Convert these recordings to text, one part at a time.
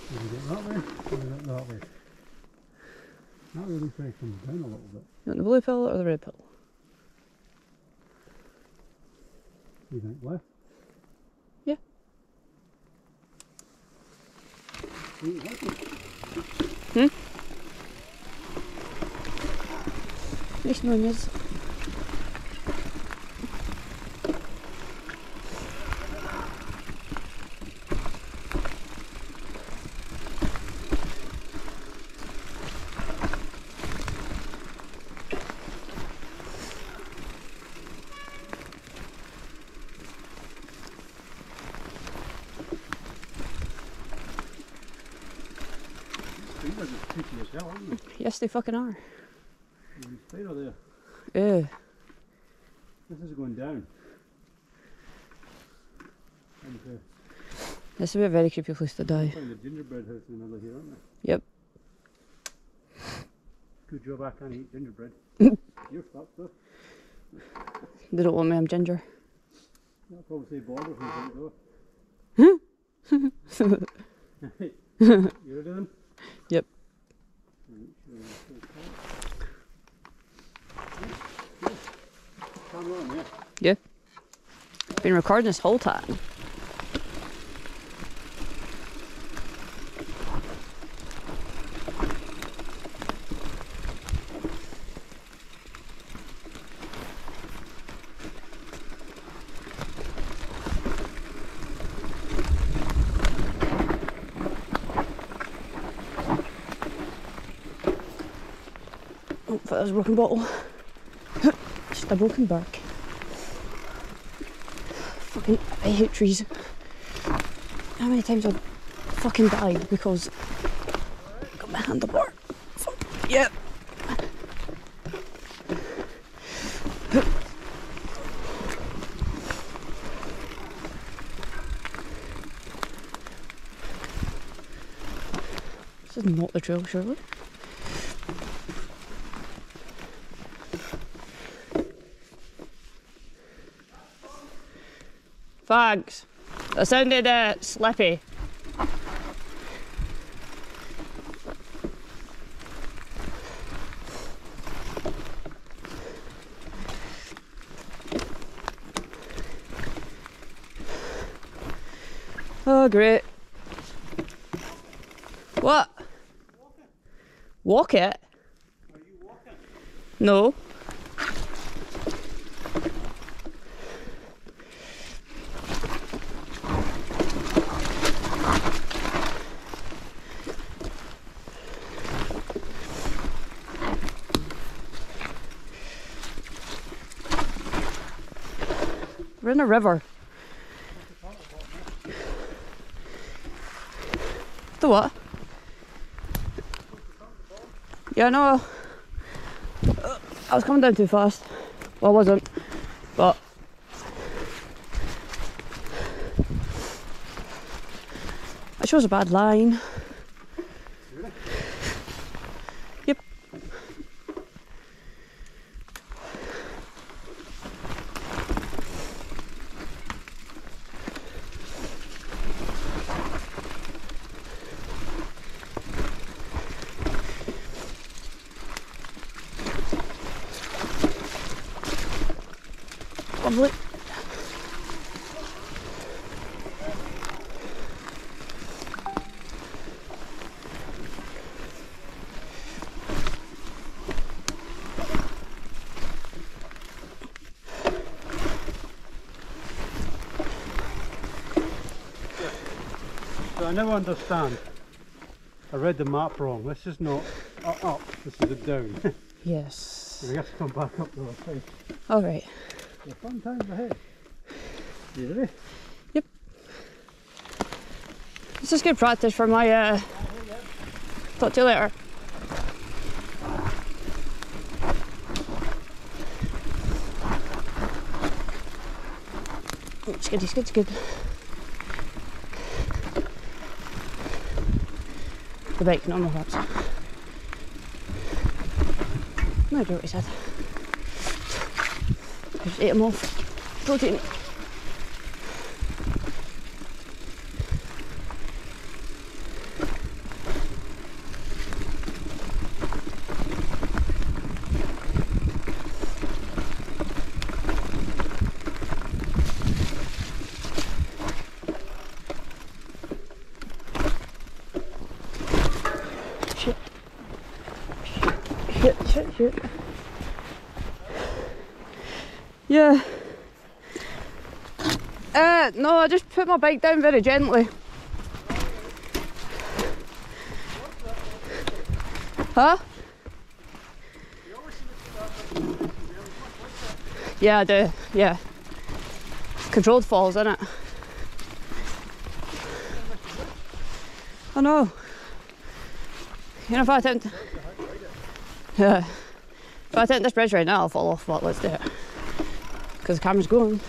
Can we get that way? Or is it that way? That really tries to come down a little bit. You want the blue pill or the red pill? You think left? Yeah. Nice knowing yous. These are just tricky as hell, aren't they? Yes, they fucking are. There's a spider there. This is going down. And This would be a very creepy place to die. find the gingerbread house in the middle here, aren't Yep. they? Good job I can't eat gingerbread. You're fucked though. They don't want me, I'm ginger. That'll probably say border from though. You ready then? Yep. Camera on, yeah. Yeah. Been recording this whole time. Oh, that was a broken bottle. Just a broken bark. Fucking, I hate trees. How many times I've fucking died because I got my handlebar. Fuck, yep. This is not the trail, surely. Thanks. That sounded slippy. Oh, great. What? Walk it? Are you walking? No. We're in a river. The what? Yeah, no. I was coming down too fast. Well, I wasn't, but I chose a bad line. Really? Yep. Lovely. So I never understand. I read the map wrong. This is not up, this is a down. Yes. We have to come back up the other side. Alright. The fun times ahead. You ready? Yep. This is good practice for my talk to you later. Oh, it's good, it's good, it's good. The bike, not my horse. No idea what he said. I just ate them off. Protein. Shit. Shit, shit, shit. Yeah. No, I just put my bike down very gently. Huh? Yeah, I do. Yeah. Controlled falls, isn't it? I know. You know, if I attempt... Yeah. If I attempt this bridge right now, I'll fall off, but let's do it. Because the camera's going.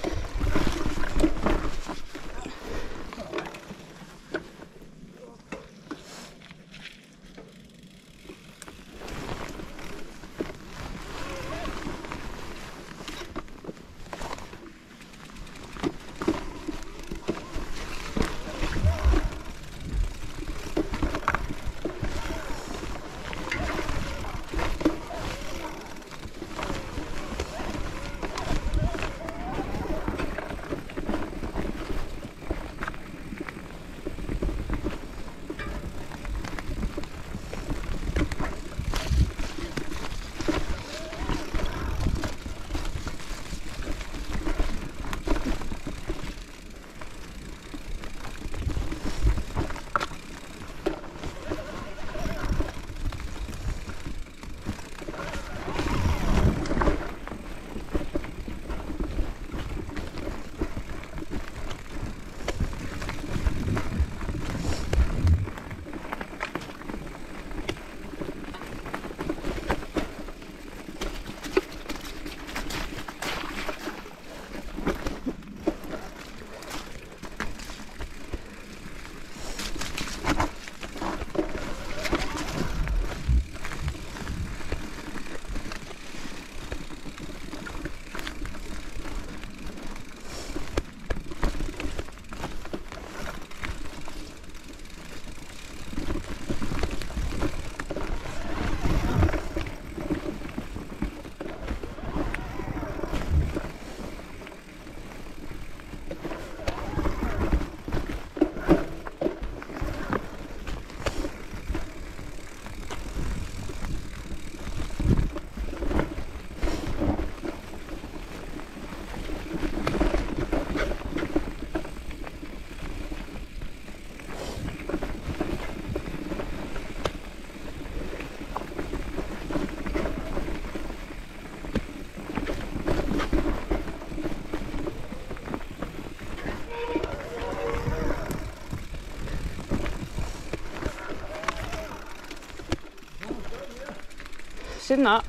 Seen that.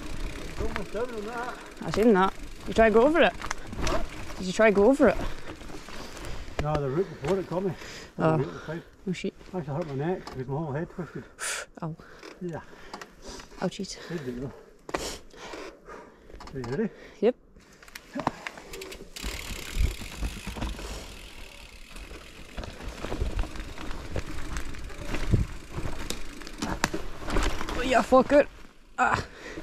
Almost down on that. I seen that. You try to go over it? What? Did you try to go over it? No, the route before it got me. Oh. The route beside. Oh shit. Actually hurt my neck because my whole head twisted. Ow. Yeah. Ouchies. Did it though. Are you ready? Yep. Oh, yeah, fucker. Ah.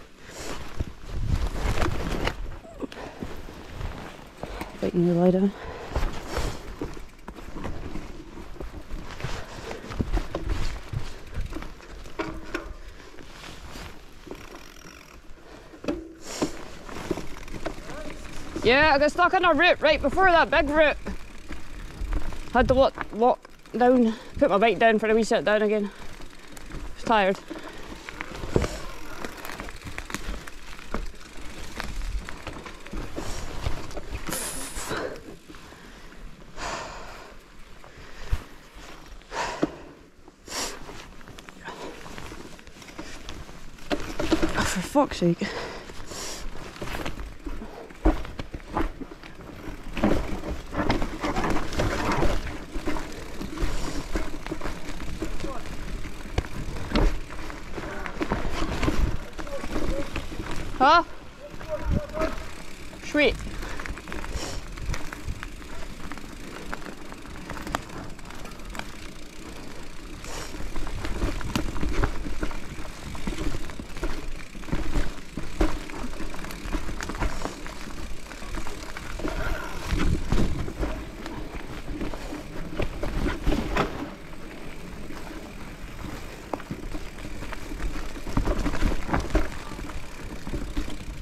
Biting your lie down. Yeah, I got stuck on a root right before that big root. Had to walk down, put my bike down for a wee sit down again. I was tired. Oh, for fuck's sake. Huh? Sweet.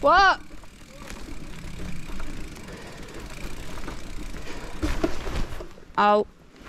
What? Ow.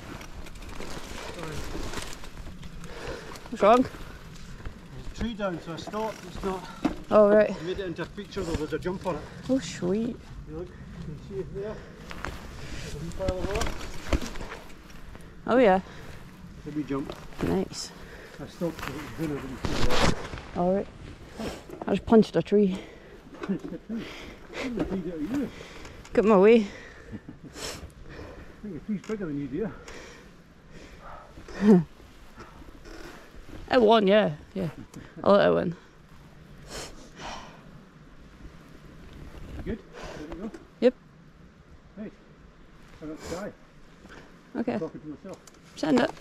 What's wrong? There's a tree down, so I stopped. It's not. Oh, right. I made it into a feature though, there's a jump on it. Oh, sweet. You look, you can see it there. There's a wee pile of rock. Oh, yeah. There's a wee jump. Nice. I stopped because it was dinner, didn't see the rock. Alright. I just punched a tree. It's a tree. What the tree out of you? Get my way. I think the tree's bigger than you, dear. It won, yeah. Yeah. I'll let it win. Good? There you go. Yep. Right. I got sky. Okay. I'm talking to myself. Send it.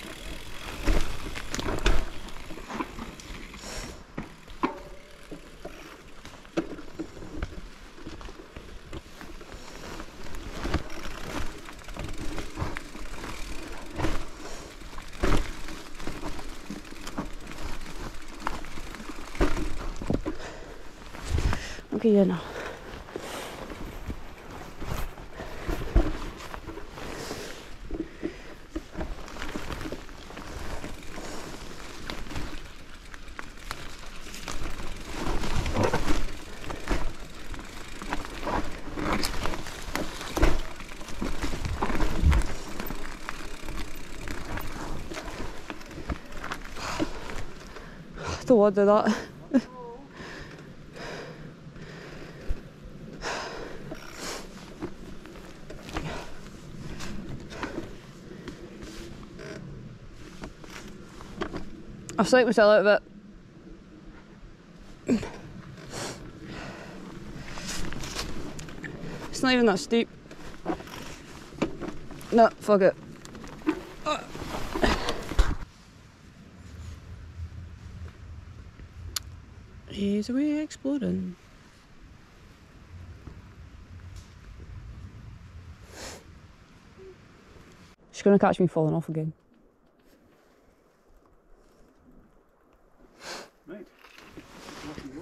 Okay, yeah, now. Don't want to do that. I've psyched myself out of it. It's not even that steep. No, fuck it. He's away exploding. She's gonna catch me falling off again. Right. Off you go.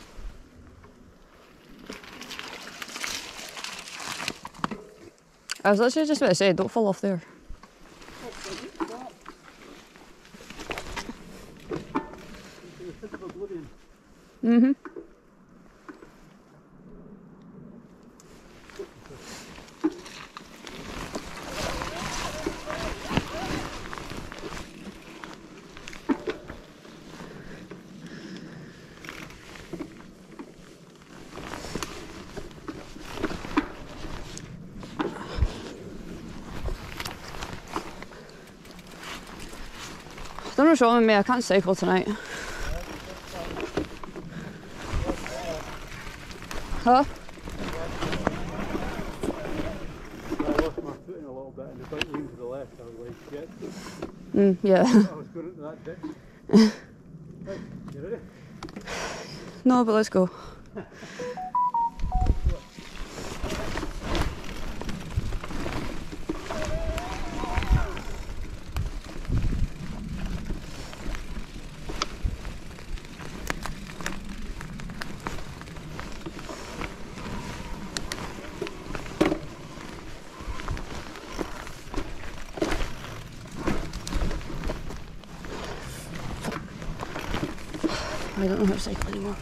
I was literally just about to say, don't fall off there. Mm-hmm. I don't know what's wrong with me, I can't cycle tonight. Huh? I lost my footing a little bit and the bike leaned to the left. I was like, shit. Yeah. I was going into that ditch. Right, you ready? No, but let's go. I don't know how to cycle anymore.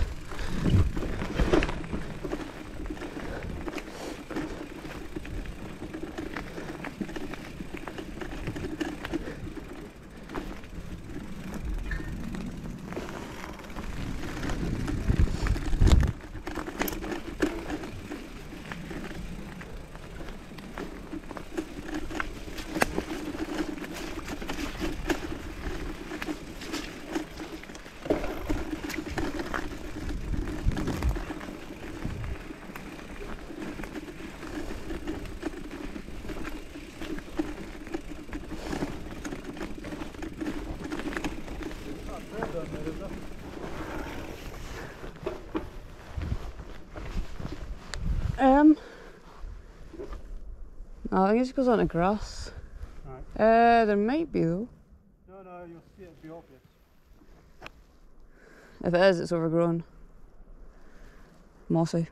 No, I think it just goes on the grass. Right. There might be though. No, you'll see it'll be obvious. If it is, it's overgrown. mossy.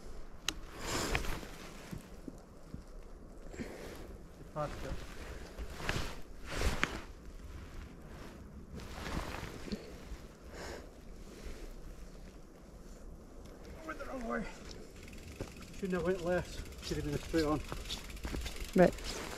Past it. Went the wrong way. Shouldn't have went left. Should have been a straight on. Right.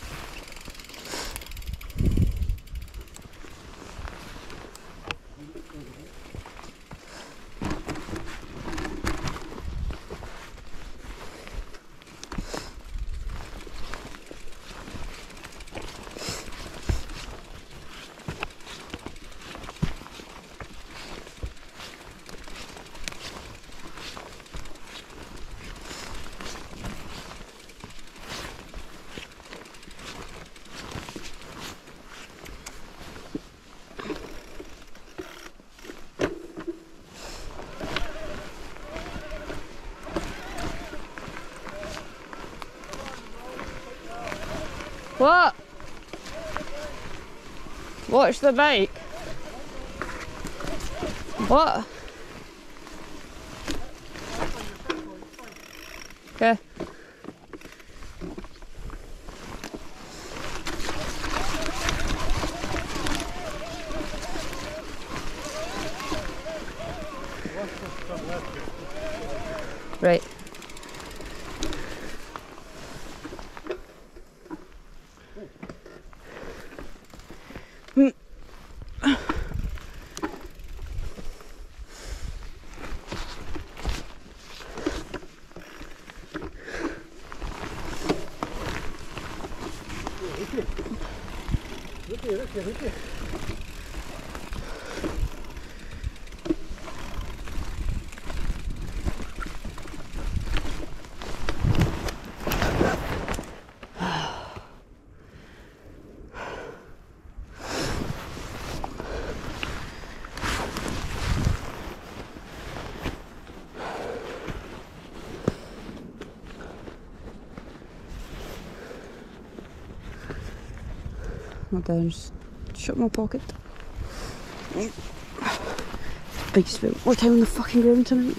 What? Watch the bike. What? Okay. Right. Look. Okay, just shut my pocket. Big spit more time on the fucking ground tonight.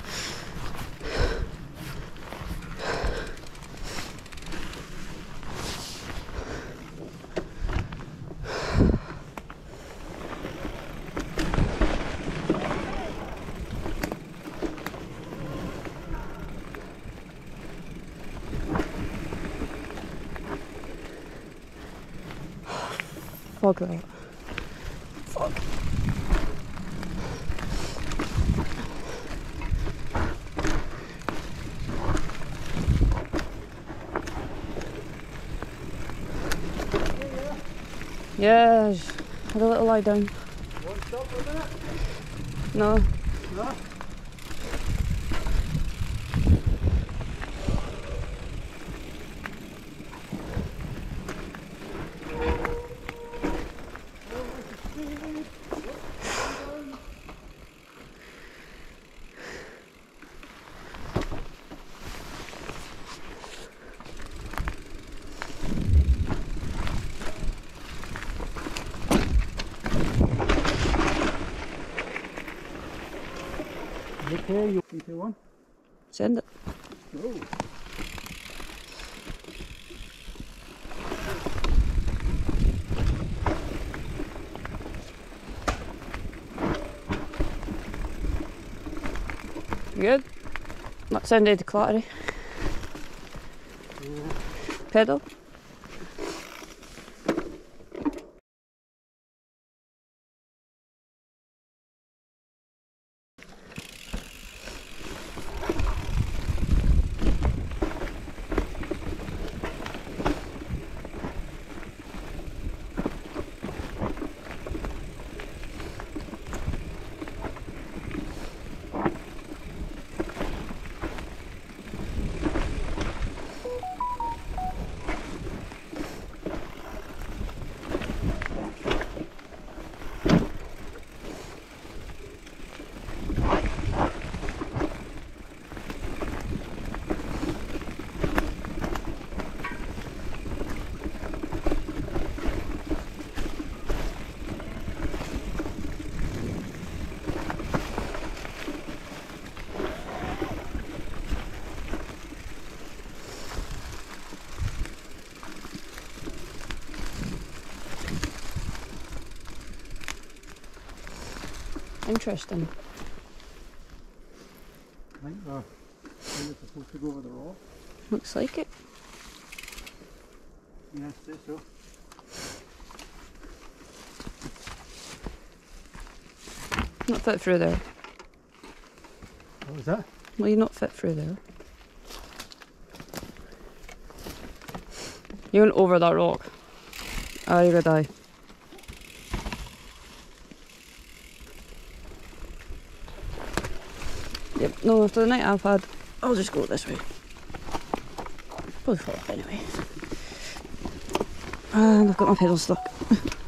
Fuck that. Fuck. Yes. Had a little lie down. Want to stop for a minute? No. No? Okay, you take one. Send it. Oh. Good. That sounded clattery. Yeah. Pedal. Interesting. I think they're supposed to go over the rock. Looks like it. Yeah, I say so. Not fit through there. What was that? Well, you're not fit through there. You went over that rock. Oh, you're gonna die. Yep, no, after the night I've had, I'll just go this way. Probably fall off anyway. And I've got my pedal stuck.